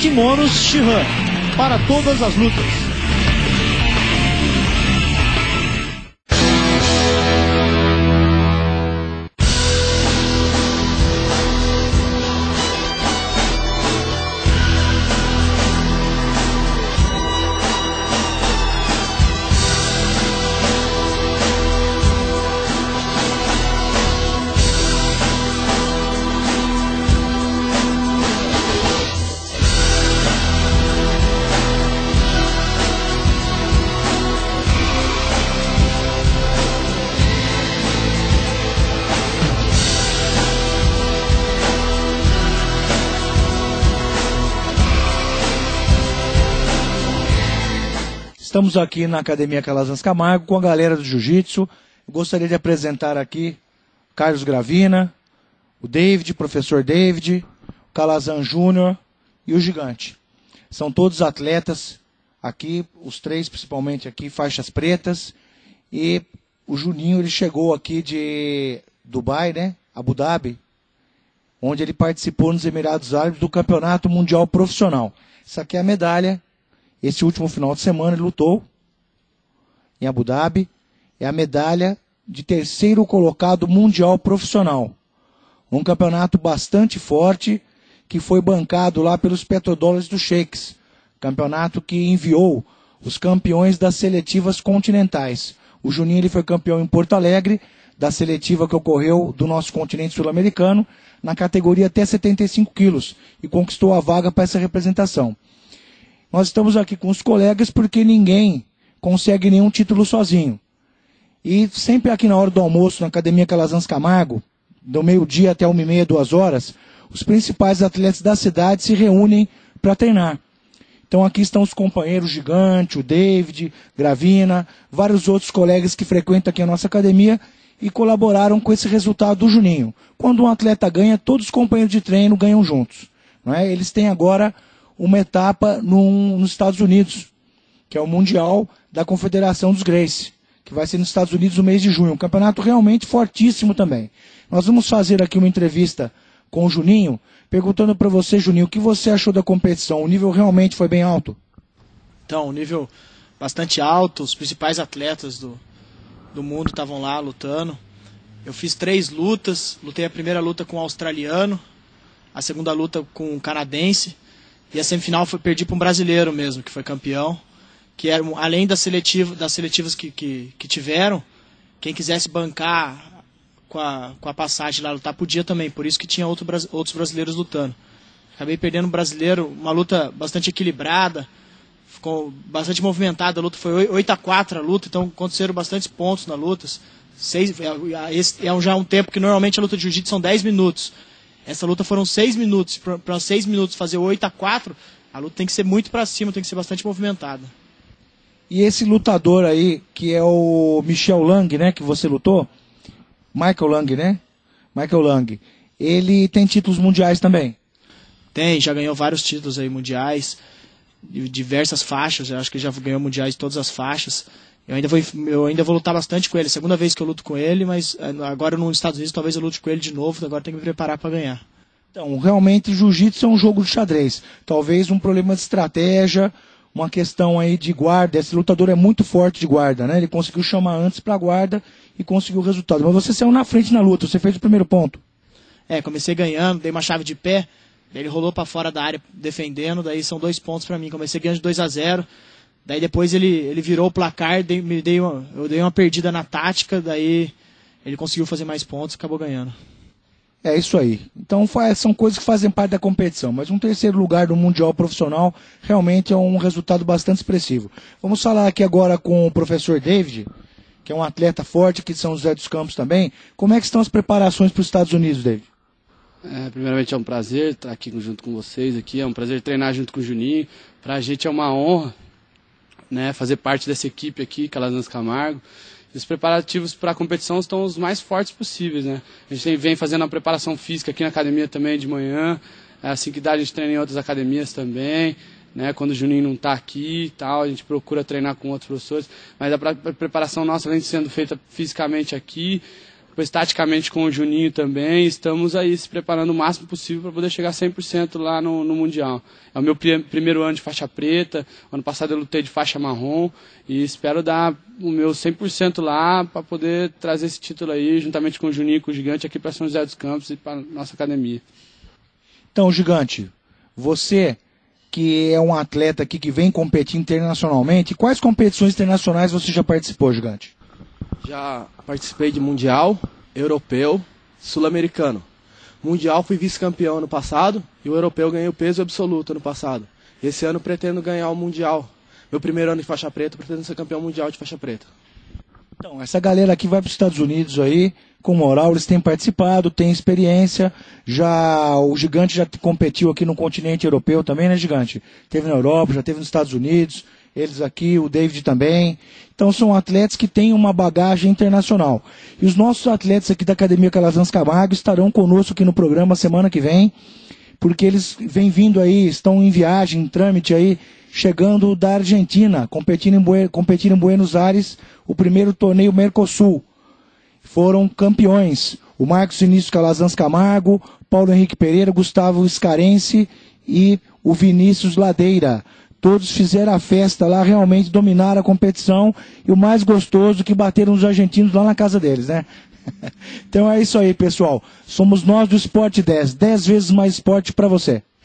kimonos Shihan para todas as lutas. Estamos aqui na Academia Calazans Camargo com a galera do Jiu-Jitsu. Gostaria de apresentar aqui Carlos Gravina, o David, professor David, o Calazan Júnior e o Gigante. São todos atletas aqui, os três principalmente aqui, faixas pretas. E o Juninho, ele chegou aqui de Dubai, né? Abu Dhabi, onde ele participou nos Emirados Árabes do Campeonato Mundial Profissional. Essa aqui é a medalha. Esse último final de semana ele lutou em Abu Dhabi. É a medalha de terceiro colocado mundial profissional. Um campeonato bastante forte que foi bancado lá pelos petrodólares do Sheikhs. Campeonato que enviou os campeões das seletivas continentais. O Juninho ele foi campeão em Porto Alegre, da seletiva que ocorreu do nosso continente sul-americano, na categoria até 75 quilos, e conquistou a vaga para essa representação. Nós estamos aqui com os colegas porque ninguém consegue nenhum título sozinho. E sempre aqui na hora do almoço, na Academia Calazans Camargo, do meio-dia até 1h30, 2 horas, os principais atletas da cidade se reúnem para treinar. Então aqui estão os companheiros Gigante, o David, Gravina, vários outros colegas que frequentam aqui a nossa academia e colaboraram com esse resultado do Juninho. Quando um atleta ganha, todos os companheiros de treino ganham juntos. Não é? Eles têm agora uma etapa nos Estados Unidos, que é o Mundial da Confederação dos Gracie, que vai ser nos Estados Unidos no mês de junho. Um campeonato realmente fortíssimo também. Nós vamos fazer aqui uma entrevista com o Juninho, perguntando para você, Juninho, o que você achou da competição? O nível realmente foi bem alto? Então, um nível bastante alto, os principais atletas do mundo estavam lá lutando. Eu fiz 3 lutas, lutei a primeira luta com um australiano, a segunda luta com um canadense, e a semifinal perdi para um brasileiro mesmo, que foi campeão, que era, além das seletivas que tiveram, quem quisesse bancar com a passagem lá lutar podia também, por isso que tinha outros brasileiros lutando. Acabei perdendo um brasileiro, uma luta bastante equilibrada, ficou bastante movimentada, a luta foi 8-4 a luta, então aconteceram bastantes pontos na luta. Esse é já um tempo que normalmente a luta de jiu-jitsu são 10 minutos. Essa luta foram 6 minutos. Para 6 minutos fazer 8-4, a luta tem que ser muito para cima, tem que ser bastante movimentada. E esse lutador aí, que é o Michel Lang, né, que você lutou? Michael Lang, né? Michael Lang. Ele tem títulos mundiais também? Tem, já ganhou vários títulos aí mundiais, de diversas faixas. Eu acho que já ganhou mundiais de todas as faixas. Eu ainda vou lutar bastante com ele. Segunda vez que eu luto com ele, mas agora nos Estados Unidos talvez eu lute com ele de novo. Agora tenho que me preparar para ganhar. Então, realmente, jiu-jitsu é um jogo de xadrez. Talvez um problema de estratégia, uma questão aí de guarda. Esse lutador é muito forte de guarda, né? Ele conseguiu chamar antes para a guarda e conseguiu o resultado. Mas você saiu na frente na luta, você fez o primeiro ponto. Comecei ganhando, dei uma chave de pé, daí ele rolou para fora da área defendendo, daí são 2 pontos para mim. Comecei ganhando de 2-0. Daí depois ele virou o placar, eu dei uma perdida na tática, daí ele conseguiu fazer mais pontos e acabou ganhando. É isso aí. Então são coisas que fazem parte da competição, mas um terceiro lugar do Mundial Profissional realmente é um resultado bastante expressivo. Vamos falar aqui agora com o professor David, que é um atleta forte aqui de São José dos Campos também. Como é que estão as preparações para os Estados Unidos, David? Primeiramente é um prazer estar aqui junto com vocês, aqui. É um prazer treinar junto com o Juninho. Para a gente é uma honra, né, fazer parte dessa equipe aqui, Calazans Camargo. Os preparativos para a competição estão os mais fortes possíveis, né? A gente vem fazendo a preparação física aqui na academia também de manhã, assim que dá a gente treina em outras academias também, né? Quando o Juninho não está aqui e tal, a gente procura treinar com outros professores, mas a preparação nossa vem sendo feita fisicamente aqui, Depois, taticamente, com o Juninho também, estamos aí se preparando o máximo possível para poder chegar 100% lá no Mundial. É o meu primeiro ano de faixa preta, ano passado eu lutei de faixa marrom e espero dar o meu 100% lá para poder trazer esse título aí, juntamente com o Juninho e com o Gigante, aqui para São José dos Campos e para nossa academia. Então, Gigante, você que é um atleta aqui que vem competir internacionalmente, quais competições internacionais você já participou, Gigante? Já participei de Mundial, Europeu, Sul-Americano. Mundial fui vice-campeão ano passado e o Europeu ganhei o peso absoluto ano passado. Esse ano pretendo ganhar o Mundial. Meu primeiro ano de faixa preta, pretendo ser campeão mundial de faixa preta. Então, essa galera aqui vai para os Estados Unidos aí, com moral, eles têm participado, têm experiência. Já o Gigante já competiu aqui no continente europeu também, né, Gigante? Teve na Europa, já teve nos Estados Unidos, eles aqui, o David também. Então são atletas que têm uma bagagem internacional. E os nossos atletas aqui da Academia Calazans Camargo estarão conosco aqui no programa semana que vem, porque eles vêm vindo aí, estão em viagem, em trâmite aí, chegando da Argentina, competindo em Buenos Aires, o primeiro torneio Mercosul. Foram campeões o Marcos Vinícius Calazans Camargo, Paulo Henrique Pereira, Gustavo Scarense e o Vinícius Ladeira. Todos fizeram a festa lá, realmente dominaram a competição e o mais gostoso que bateram os argentinos lá na casa deles, né? Então é isso aí, pessoal. Somos nós do Esporte 10, 10 vezes mais esporte para você.